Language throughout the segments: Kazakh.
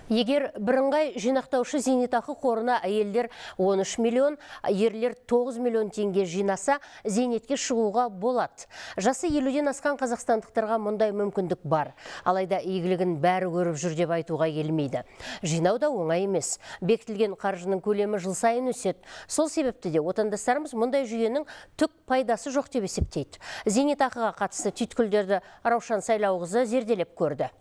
Егер бірыңғай жинақтаушы зейнетақы қорына әйелдер 13 миллион, ерлер 9 миллион теңге жинаса, зейнетке шығуға болады. Жасы 50-ден асқан қазақстандықтарға мұндай мүмкіндік бар. Алайда игілігін бәрі көріп жүр деп айтуға келмейді. Жинау да оңай емес. Бекітілген қаржының көлемі жыл сайын өседі. Сол себепті де отандастарымыз мұндай жүйенің түк пайдасы жоқ деп есептейді. Зейнетақыға қатысты түйткілдерді Раушан Сайлауқызы зерделеп көрді.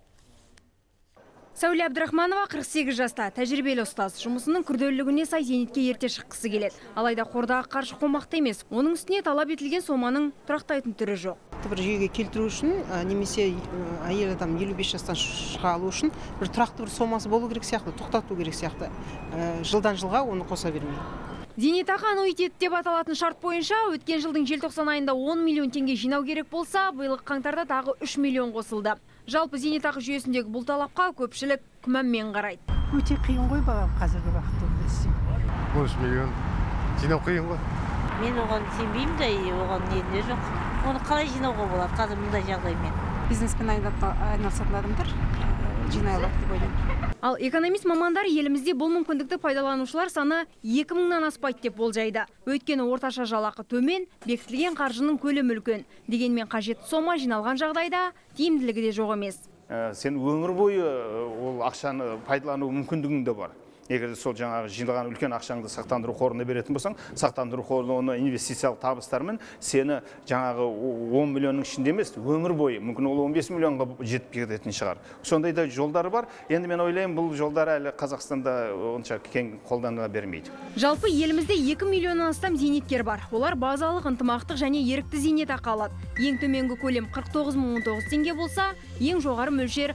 Сәуле Абдрахманова 48 жаста, тәжірибелі ұстаз. Жұмысының күрделілігіне сай зейнетке ерте шыққысы келеді. Алайда қордағы қаржы қомақты емес. Оның үстіне талап етілген соманың тұрақтайтын түрі жоқ. Бір жүйеге келтіру үшін, немесе әйел адам 55 жастан шыға алу үшін бір тұрақты бір сомасы болу керек сияқты, тоқтату керек сияқты. Жылдан жылға оны қоса бермей. Зейнетақы аннуитеті деп аталатын шарт бойынша өткен жылдың желтоқсан айында 10 миллион теңге жинау керек болса, биылғы қаңтарда тағы 3 миллион қосылды. Жалпы зейнетақы жүйесіндегі бұл талапқа көпшілік күмәнмен қарайды. Өте қиын ғой бағам қазіргі уақытта десе. 13 миллион жинау қиын ғой. Мен оған сенбеймін де, оған нелер жоқ. Оны қалай жинауға болады қазір мұндай жағдаймен? Бизнеспен айналысатын адамдар жинай алады деп ойлаймын. Ал экономист мамандар елімізде бұл мүмкіндікті пайдаланушылар саны 2000-нан аспайды деп болжайды. Өйткені орташа жалақы төмен, бекітілген қаржының көлемі үлкен. Дегенмен қажетті сома жиналған жағдайда тиімділігі де жоқ емес. Сен өмір бойы ол ақшаны пайдалану мүмкіндігің де бар. Егер сол жаңағы жиналған үлкен ақшаңды сақтандыру қорына беретін болсаң, сақтандыру қоры оны инвестициялық табыстармен сені жаңағы 10 миллионның ішінде емес, өмір бойы, мүмкін ол 15 миллионға жетіп кететін шығар. Сондай да жолдары бар. Енді мен ойлаймын, бұл жолдар әлі Қазақстанда онша кең қолданыла бермейді. Жалпы елімізде 2 миллионнан астам зейнеткер бар. Олар базалық ынтымақтық және ерікті зейнетақы алады. Ең төменгі көлем 49.019 теңге болса, ең жоғары мөлшер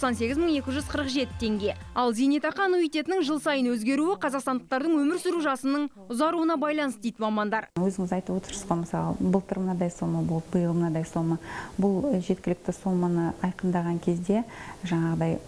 98.247 теңге. Ал зейнетақы аннуитетінің жыл сайын өзгеруі қазақстандықтардың өмір сүру жасының ұзаруына байланысты дейді мамандар. Өзіңіз айтып отырсыз ғой, мысалы, былтыр мынадай сома болды, биыл мынадай сома. Бұл жеткілікті соманы айқындаған кезде жаңағыдай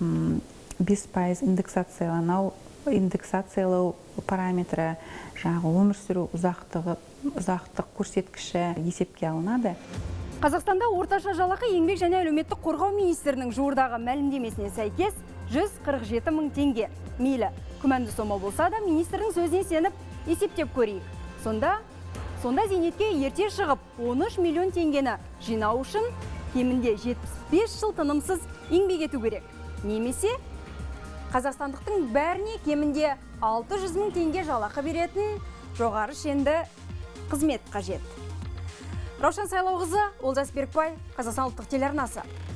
5% индексациялау параметрі, жаңағы өмір сүру ұзақтық көрсеткіші есепке алынады. Қазақстанда орташа жалақы еңбек және әлеуметтік қорғау министрінің жуырдағы мәлімдемесіне сәйкес 147 мың теңге. Мейлі, күмәнді сома болса да министрдің сөзіне сеніп есептеп көрейік. Сонда зейнетке ерте шығып 13 миллион теңгені жинау үшін кемінде 75 жыл тынымсыз еңбек ету керек. Немесе қазақстандықтың бәріне кемінде 600 мың теңге жалақы беретін жоғары шенді қызмет қажет. Раушан Сайлауқызы, Олжас Берікбай, Қазақстан ұлттық телеарнасы.